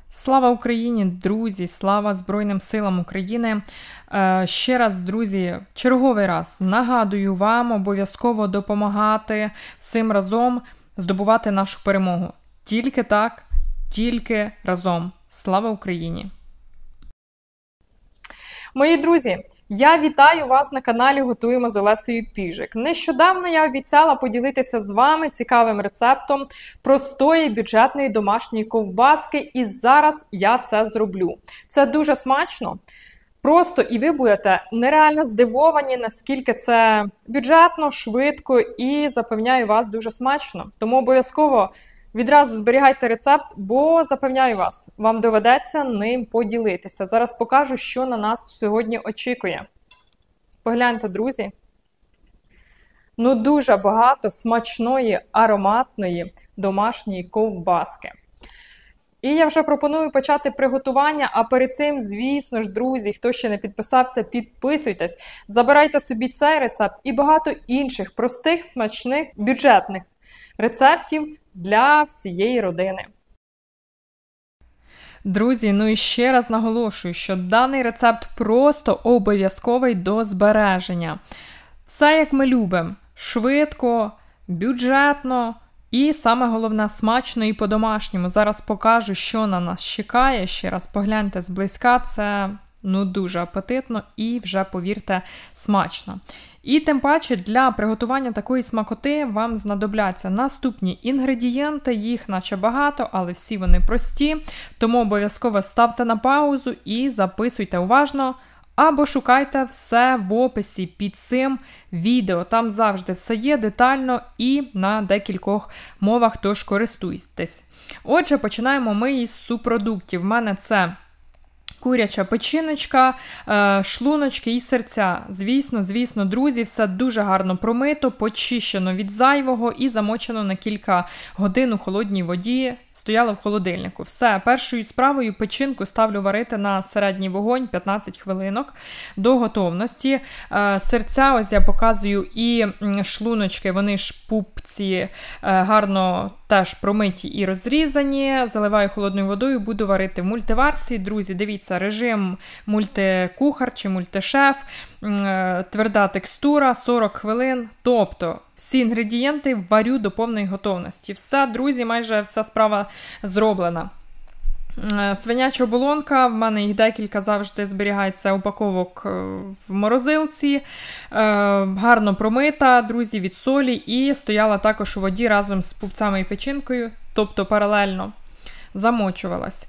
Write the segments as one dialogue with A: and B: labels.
A: Слава Україні, друзі! Слава Збройним силам України! Ще раз, друзі, черговий раз нагадую вам обов'язково допомагати всім разом здобувати нашу перемогу. Тільки так, тільки разом. Слава Україні! Мої друзі, я вітаю вас на каналі Готуємо з Олесею Піжик. Нещодавно я обіцяла поділитися з вами цікавим рецептом простої бюджетної домашньої ковбаски, і зараз я це зроблю. Це дуже смачно, просто, і ви будете нереально здивовані, наскільки це бюджетно, швидко і, запевняю вас, дуже смачно. Тому обов'язково відразу зберігайте рецепт, бо, запевняю вас, вам доведеться ним поділитися. Зараз покажу, що на нас сьогодні очікує. Погляньте, друзі. Ну, дуже багато смачної, ароматної домашньої ковбаски. І я вже пропоную почати приготування, а перед цим, звісно ж, друзі, хто ще не підписався, підписуйтесь, забирайте собі цей рецепт і багато інших простих, смачних, бюджетних рецептів для всієї родини. Друзі, ну і ще раз наголошую, що даний рецепт просто обов'язковий до збереження. Все як ми любимо. Швидко, бюджетно і, саме головне, смачно і по-домашньому. Зараз покажу, що на нас чекає. Ще раз погляньте зблизька, це дуже апетитно і вже, повірте, смачно. І тим паче для приготування такої смакоти вам знадобляться наступні інгредієнти, їх наче багато, але всі вони прості, тому обов'язково ставте на паузу і записуйте уважно, або шукайте все в описі під цим відео, там завжди все є детально і на декількох мовах, тож користуйтесь. Отже, починаємо ми із субпродуктів. В мене це куряча печіночка, шлуночки і серця. Звісно, друзі, все дуже гарно промито, почищено від зайвого і замочено на кілька годин у холодній воді, стояло в холодильнику. Все, першою справою печінку ставлю варити на середній вогонь 15 хвилинок до готовності. Серця, ось я показую, і шлуночки, вони ж пупці гарно теж промиті і розрізані. Заливаю холодною водою, буду варити в мультиварці. Друзі, дивіться, режим мультикухар чи мультишеф, тверда текстура, 40 хвилин. Тобто всі інгредієнти варю до повної готовності. Все, друзі, майже вся справа зроблена. Свиняча оболонка, в мене їх декілька завжди зберігається упаковок в морозилці. Гарно промита, друзі, від солі, і стояла також у воді разом з пупцями і печінкою, тобто паралельно замочувалась.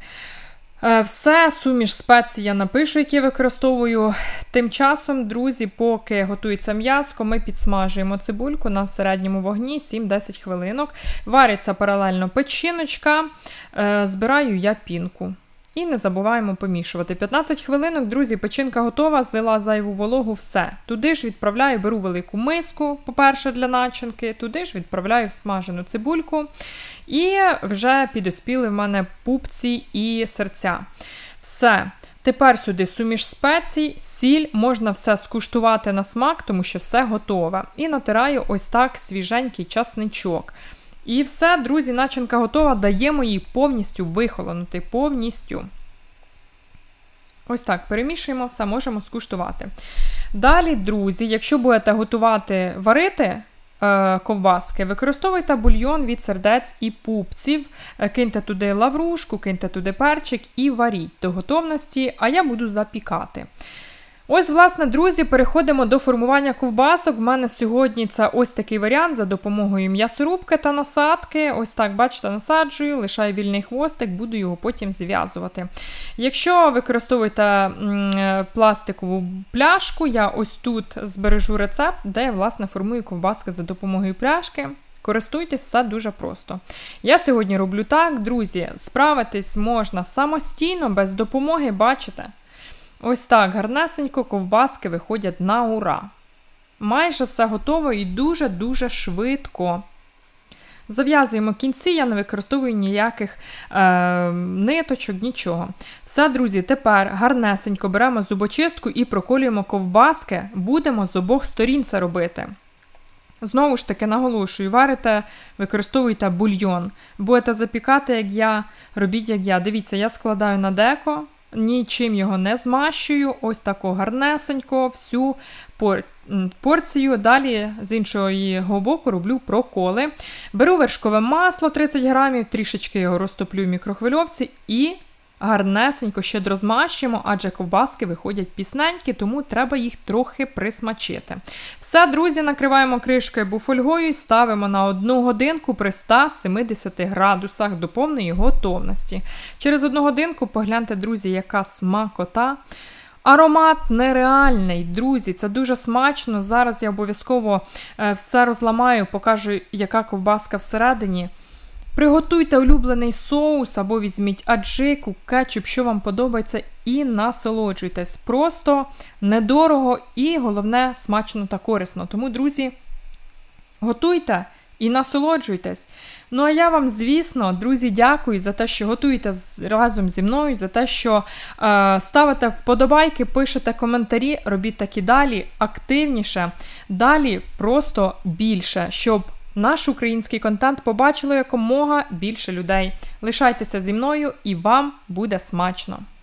A: Все, суміш спецій я напишу, які використовую. Тим часом, друзі, поки готується м'яско, ми підсмажуємо цибульку на середньому вогні 7-10 хвилинок. Вариться паралельно печіночка, збираю я пінку. І не забуваємо помішувати. 15 хвилинок, друзі, печінка готова, злила зайву вологу, все. Туди ж відправляю, беру велику миску, по-перше, для начинки, туди ж відправляю всмажену цибульку. І вже підоспіли в мене пупці і серця. Все. Тепер сюди суміш спецій, сіль, можна все скуштувати на смак, тому що все готове. І натираю ось так свіженький часничок. І все, друзі, начинка готова, даємо їй повністю вихолонути, повністю. Ось так, перемішуємо, все, можемо скуштувати. Далі, друзі, якщо будете готувати, варити ковбаски, використовуйте бульйон від сердець і пупців, киньте туди лаврушку, киньте туди перчик і варіть до готовності, а я буду запікати. Ось, власне, друзі, переходимо до формування ковбасок. В мене сьогодні це ось такий варіант за допомогою м'ясорубки та насадки. Ось так, бачите, насаджую, лишаю вільний хвостик, буду його потім зв'язувати. Якщо використовуєте пластикову пляшку, я ось тут збережу рецепт, де я, власне, формую ковбаски за допомогою пляшки. Користуйтесь, все дуже просто. Я сьогодні роблю так, друзі, справитись можна самостійно, без допомоги, бачите? Ось так, гарнесенько ковбаски виходять на ура. Майже все готово і дуже-дуже швидко. Зав'язуємо кінці, я не використовую ніяких ниточок, нічого. Все, друзі, тепер гарнесенько беремо зубочистку і проколюємо ковбаски. Будемо з обох сторін це робити. Знову ж таки, наголошую, варите, використовуйте бульйон. Будете запікати, як я, робіть, як я. Дивіться, я складаю на деко, нічим його не змащую, ось тако гарнесенько, всю порцію. Далі з іншого боку роблю проколи. Беру вершкове масло 30 грамів, трішечки його розтоплю в мікрохвильовці і гарнесенько щедро змащуємо, адже ковбаски виходять пісненькі, тому треба їх трохи присмачити. Все, друзі, накриваємо кришкою або фольгою і ставимо на 1 годинку при 170 градусах до повної готовності. Через 1 годинку погляньте, друзі, яка смакота. Аромат нереальний, друзі, це дуже смачно. Зараз я обов'язково все розламаю, покажу, яка ковбаска всередині. Приготуйте улюблений соус або візьміть аджику, кетчуп, що вам подобається, і насолоджуйтесь. Просто недорого і, головне, смачно та корисно. Тому, друзі, готуйте і насолоджуйтесь. Ну, а я вам, звісно, друзі, дякую за те, що готуєте разом зі мною, за те, що ставите вподобайки, пишете коментарі, робіть так і далі, активніше, далі просто більше, щоб наш український контент побачило якомога більше людей. Лишайтеся зі мною і вам буде смачно!